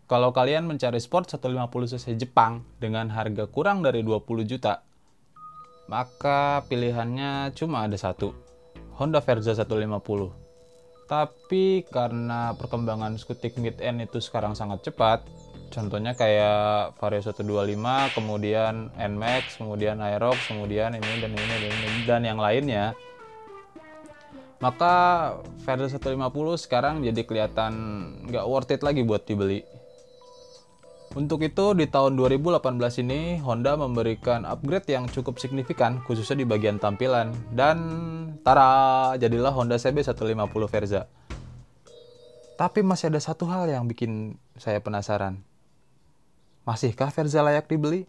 Kalau kalian mencari sport 150cc Jepang dengan harga kurang dari 20 juta, maka pilihannya cuma ada satu, Honda Verza 150. Tapi karena perkembangan skutik mid-end itu sekarang sangat cepat, contohnya kayak Vario 125, kemudian NMAX, kemudian Aerox, kemudian ini dan yang lainnya, maka Verza 150 sekarang jadi kelihatan nggak worth it lagi buat dibeli. Untuk itu di tahun 2018 ini Honda memberikan upgrade yang cukup signifikan khususnya di bagian tampilan, dan tara, jadilah Honda CB 150 Verza. Tapi masih ada satu hal yang bikin saya penasaran. Masihkah Verza layak dibeli?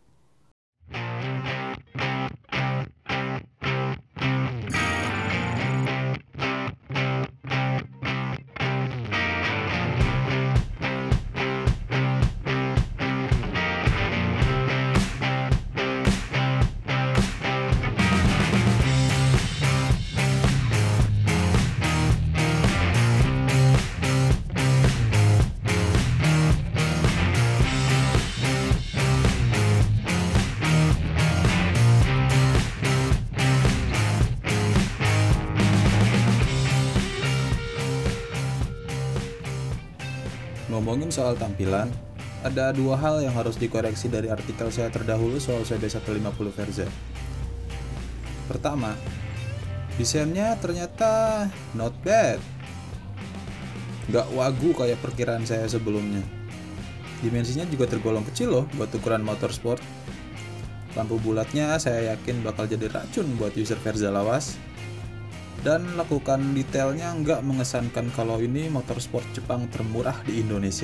Ngomongin soal tampilan, ada dua hal yang harus dikoreksi dari artikel saya terdahulu soal CB 150 Verza. Pertama, desainnya ternyata not bad. Nggak wagu kayak perkiraan saya sebelumnya. Dimensinya juga tergolong kecil loh buat ukuran motorsport. Lampu bulatnya saya yakin bakal jadi racun buat user Verza lawas. Dan lakukan detailnya nggak mengesankan kalau ini motorsport Jepang termurah di Indonesia.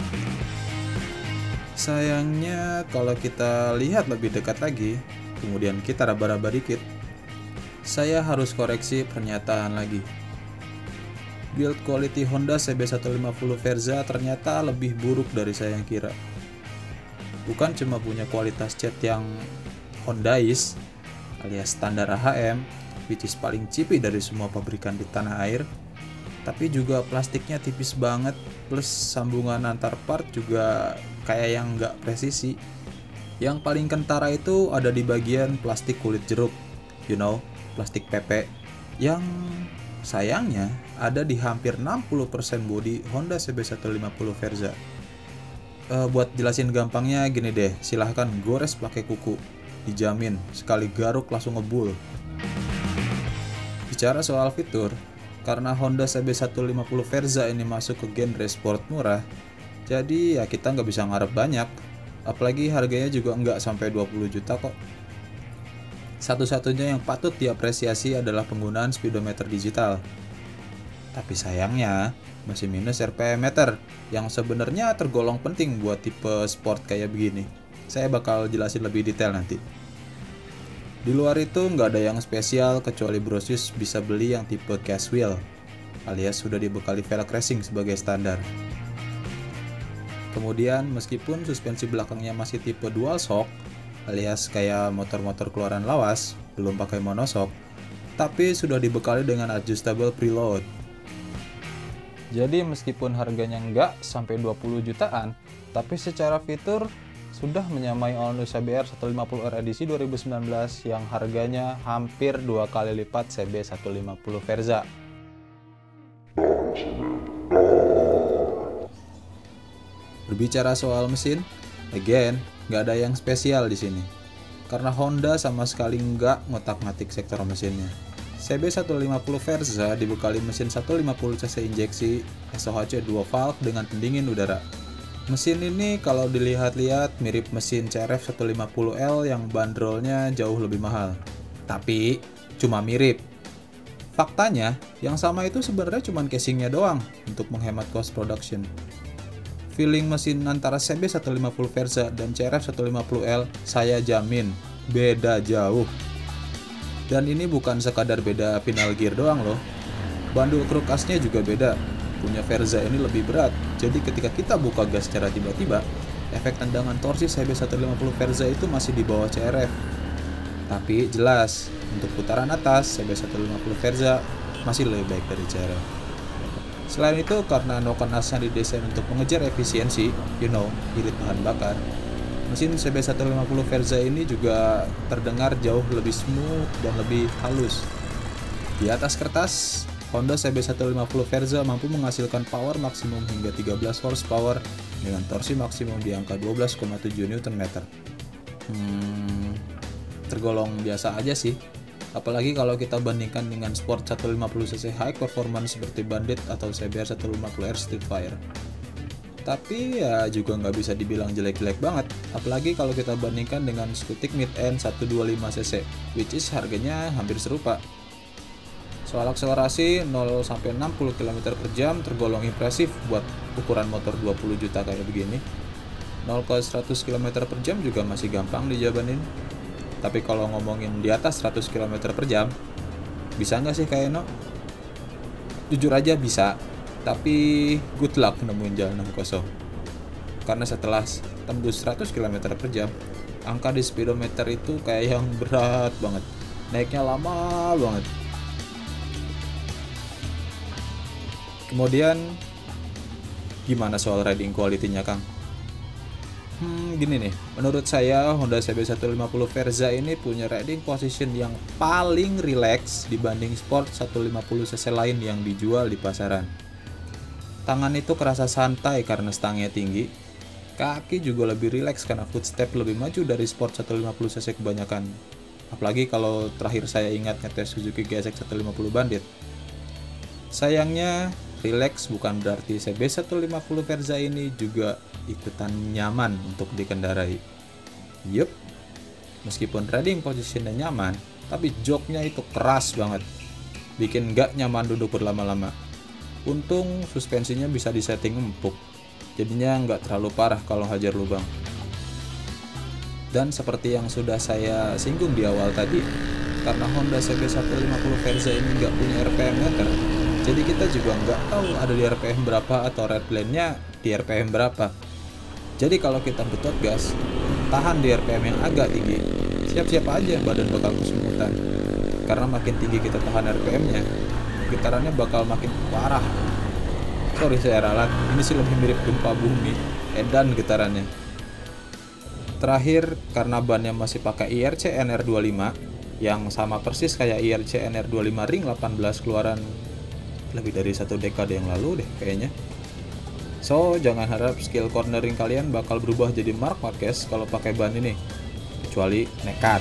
Sayangnya kalau kita lihat lebih dekat lagi, kemudian kita raba-raba dikit, saya harus koreksi pernyataan lagi. Build quality Honda CB 150 Verza ternyata lebih buruk dari saya yang kira. Bukan cuma punya kualitas cat yang Hondais alias standar AHM, which is paling cheapy dari semua pabrikan di tanah air, tapi juga plastiknya tipis banget, plus sambungan antar part juga kayak yang nggak presisi. Yang paling kentara itu ada di bagian plastik kulit jeruk, plastik PP, yang sayangnya ada di hampir 60% bodi Honda CB 150 Verza. Buat jelasin gampangnya gini deh, silahkan gores pakai kuku, dijamin sekali garuk langsung ngebul. Bicara soal fitur, karena Honda CB 150 Verza ini masuk ke genre sport murah, jadi ya kita nggak bisa ngarep banyak, apalagi harganya juga nggak sampai 20 juta kok. Satu-satunya yang patut diapresiasi adalah penggunaan speedometer digital. Tapi sayangnya, masih minus RPM meter, yang sebenarnya tergolong penting buat tipe sport kayak begini. Saya bakal jelasin lebih detail nanti. Di luar itu nggak ada yang spesial kecuali Brosius bisa beli yang tipe cash wheel, alias sudah dibekali velg racing sebagai standar. Kemudian meskipun suspensi belakangnya masih tipe dual shock, alias kayak motor-motor keluaran lawas, belum pakai monoshock, tapi sudah dibekali dengan adjustable preload. Jadi meskipun harganya nggak sampai 20 jutaan, tapi secara fitur sudah menyamai All New CBR 150R edisi 2019 yang harganya hampir 2 kali lipat CB 150 Verza. Berbicara soal mesin, again, nggak ada yang spesial di sini. Karena Honda sama sekali nggak ngotak-ngatik sektor mesinnya. CB 150 Verza dibekali mesin 150cc injeksi SOHC 2 valve dengan pendingin udara. Mesin ini kalau dilihat-lihat mirip mesin CRF 150L yang bandrolnya jauh lebih mahal. Tapi cuma mirip. Faktanya, yang sama itu sebenarnya cuma casingnya doang untuk menghemat cost production. Feeling mesin antara CB 150 Verza dan CRF 150L saya jamin beda jauh. Dan ini bukan sekadar beda final gear doang loh. Bandul kruk asnya juga beda. Punya Verza ini lebih berat, jadi ketika kita buka gas secara tiba-tiba, efek tendangan torsi CB 150 Verza itu masih di bawah CRF. Tapi jelas, untuk putaran atas CB 150 Verza masih lebih baik dari CRF. Selain itu, karena noken asnya didesain untuk mengejar efisiensi, irit bahan bakar, mesin CB150 Verza ini juga terdengar jauh lebih smooth dan lebih halus. Di atas kertas, Honda CB150 Verza mampu menghasilkan power maksimum hingga 13 horsepower dengan torsi maksimum di angka 12,7 Nm. Tergolong biasa aja sih. Apalagi kalau kita bandingkan dengan Sport 150cc high performance seperti Bandit atau CBR 150R Streetfire. Tapi ya juga nggak bisa dibilang jelek-jelek banget, apalagi kalau kita bandingkan dengan Scutic mid-end 125cc, which is harganya hampir serupa. Soal akselerasi 0-60 km/jam tergolong impresif buat ukuran motor 20 juta kayak begini. 0-100 km/jam juga masih gampang dijabanin. Tapi kalau ngomongin di atas 100 km/jam, bisa nggak sih kayak Eno? Jujur aja bisa, tapi good luck nemuin jalanan kosong. Karena setelah tembus 100 km/jam, angka di speedometer itu kayak yang berat banget. Naiknya lama banget. Kemudian, gimana soal riding quality-nya, Kang? Gini nih, menurut saya Honda CB150 Verza ini punya riding position yang paling relax dibanding Sport 150cc lain yang dijual di pasaran. Tangan itu kerasa santai karena stangnya tinggi. Kaki juga lebih rileks karena footstep lebih maju dari Sport 150cc kebanyakan. Apalagi kalau terakhir saya ingat ngetes Suzuki GSX 150 Bandit. Sayangnya, relax bukan berarti CB150 Verza ini juga ikutan nyaman untuk dikendarai. Yup, meskipun riding positionnya nyaman, tapi joknya itu keras banget. Bikin gak nyaman duduk berlama-lama. Untung suspensinya bisa disetting empuk, jadinya nggak terlalu parah kalau hajar lubang. Dan seperti yang sudah saya singgung di awal tadi, karena Honda CB150 Verza ini nggak punya RPM meter, jadi kita juga nggak tahu ada di RPM berapa atau red line-nya di RPM berapa. Jadi kalau kita betot gas, tahan di RPM yang agak tinggi, siap-siap aja badan bakal kesemutan. Karena makin tinggi kita tahan RPM-nya, getarannya bakal makin parah. Sorry saya ralat, ini sih lebih mirip gempa bumi, edan getarannya. Terakhir, karena bannya masih pakai IRC NR25, yang sama persis kayak IRC NR25 Ring 18 keluaran lebih dari 1 dekade yang lalu deh kayaknya. So, jangan harap skill cornering kalian bakal berubah jadi Marc Marquez kalau pakai ban ini, kecuali nekat.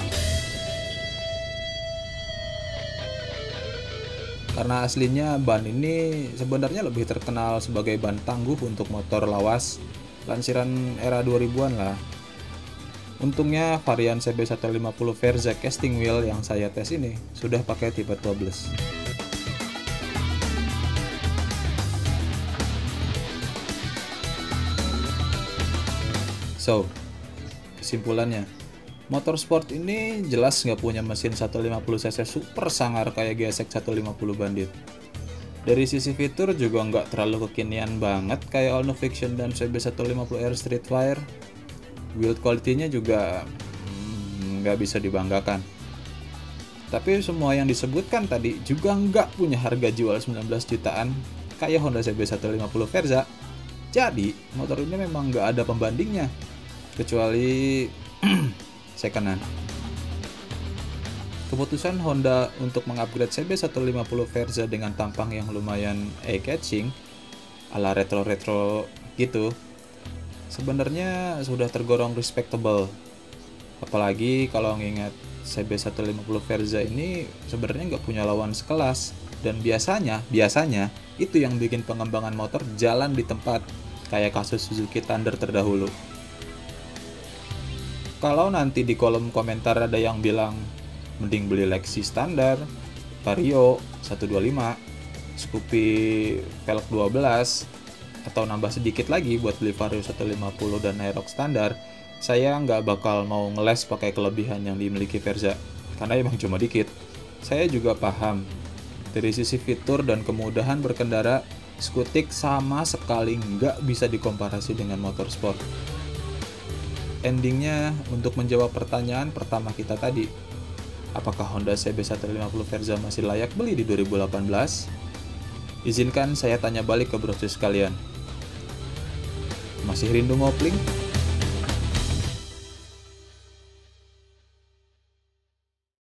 Karena aslinya ban ini sebenarnya lebih terkenal sebagai ban tangguh untuk motor lawas, lansiran era 2000-an lah. Untungnya varian CB150 Verza casting wheel yang saya tes ini sudah pakai tipe tubeless. So, kesimpulannya, motorsport ini jelas nggak punya mesin 150cc super sangar kayak GSX 150 Bandit. Dari sisi fitur juga nggak terlalu kekinian banget kayak All New Fiction dan CB150R Streetfire. Build quality-nya juga nggak bisa dibanggakan. Tapi semua yang disebutkan tadi juga nggak punya harga jual 19 jutaan kayak Honda CB150 Verza. Jadi, motor ini memang nggak ada pembandingnya, kecuali second hand. Keputusan Honda untuk mengupgrade CB150 Verza dengan tampang yang lumayan eye-catching, ala retro-retro gitu, sebenarnya sudah tergolong respectable. Apalagi kalau ngingat CB150 Verza ini sebenarnya nggak punya lawan sekelas, dan biasanya itu yang bikin pengembangan motor jalan di tempat, kayak kasus Suzuki Thunder terdahulu. Kalau nanti di kolom komentar ada yang bilang mending beli Lexi standar, Vario 125, Scoopy velg 12, atau nambah sedikit lagi buat beli Vario 150 dan Aerox standar, saya nggak bakal mau ngeles pakai kelebihan yang dimiliki Verza, karena emang cuma dikit. Saya juga paham, dari sisi fitur dan kemudahan berkendara, Scutic sama sekali nggak bisa dikomparasi dengan motorsport. Endingnya, untuk menjawab pertanyaan pertama kita tadi, apakah Honda CB150 Verza masih layak beli di 2018? Izinkan saya tanya balik ke brosur sekalian. Masih rindu ngopling?